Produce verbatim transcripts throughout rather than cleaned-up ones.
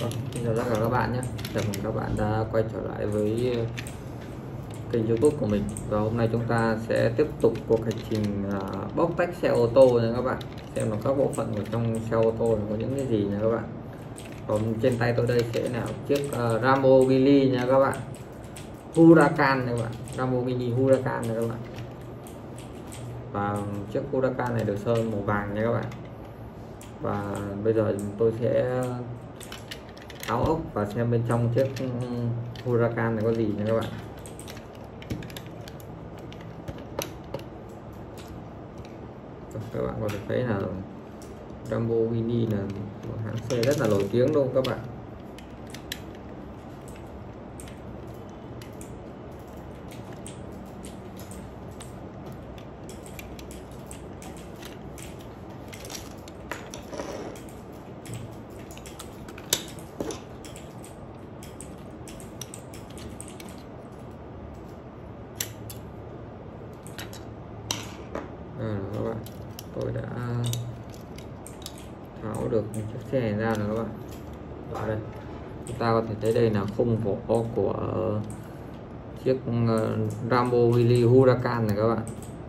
Vâng, xin chào tất cả các bạn nhé. Chào mừng các bạn đã quay trở lại với kênh YouTube của mình. Và hôm nay chúng ta sẽ tiếp tục cuộc hành trình uh, bóc tách xe ô tô nha các bạn. Xem là các bộ phận ở trong xe ô tô có những cái gì nha các bạn. Còn trên tay tôi đây sẽ là chiếc uh, Lamborghini nha các bạn, Huracan nha các bạn, Lamborghini Huracan nha các bạn. Và chiếc Huracan này được sơn màu vàng nha các bạn. Và bây giờ tôi sẽ tháo ốc và xem bên trong chiếc Huracan này có gì nha các bạn. Các bạn có thể thấy là Lamborghini là một hãng xe rất là nổi tiếng luôn các bạn. À, các bạn, tôi đã tháo được chiếc xe này ra rồi các bạn. Ở đây chúng ta có thể thấy đây là khung vỏ của chiếc Lamborghini Huracan này các bạn.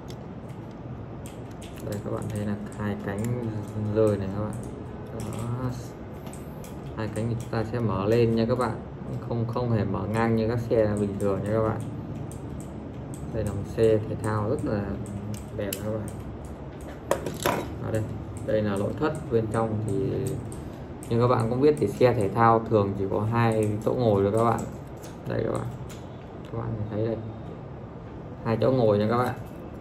Đây các bạn thấy là hai cánh rơi này các bạn. Đó. Hai cánh thì chúng ta sẽ mở lên nha các bạn, không không hề mở ngang như các xe bình thường nha các bạn. Đây là một xe thể thao rất là đẹp các bạn. Ở đây đây là nội thất. Bên trong thì như các bạn cũng biết thì xe thể thao thường chỉ có hai chỗ ngồi rồi các bạn. Đây các bạn, các bạn thấy đây, hai chỗ ngồi nha các bạn.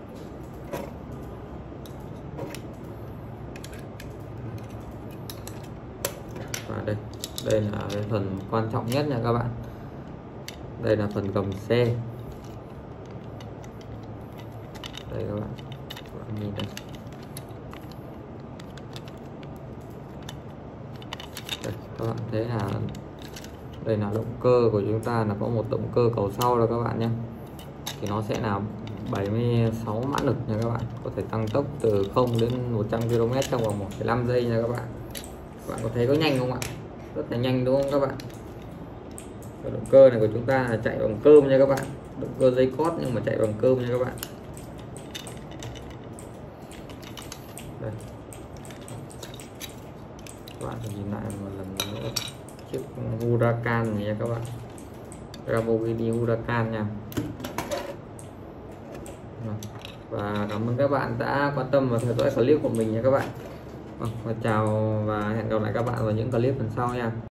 Và đây đây là cái phần quan trọng nhất nha các bạn. Đây là phần gầm xe. Đây các bạn, các bạn nhìn đây. Đây, các bạn thấy là đây là động cơ của chúng ta, là có một động cơ cầu sau đó các bạn nhé. Thì nó sẽ là bảy mươi sáu mã lực nha các bạn, có thể tăng tốc từ không đến một trăm ki lô mét trong vòng một phẩy năm giây nha các bạn. Các bạn có thấy có nhanh không ạ? Rất là nhanh đúng không các bạn? Cái động cơ này của chúng ta là chạy bằng cơm nha các bạn, động cơ dây cót nhưng mà chạy bằng cơm nha các bạn. Đây. Các bạn nhìn lại một lần nữa chiếc Huracan này nha các bạn, Lamborghini Huracan nha. Và cảm ơn các bạn đã quan tâm và theo dõi clip của mình nha các bạn. Và chào và hẹn gặp lại các bạn vào những clip lần sau nha.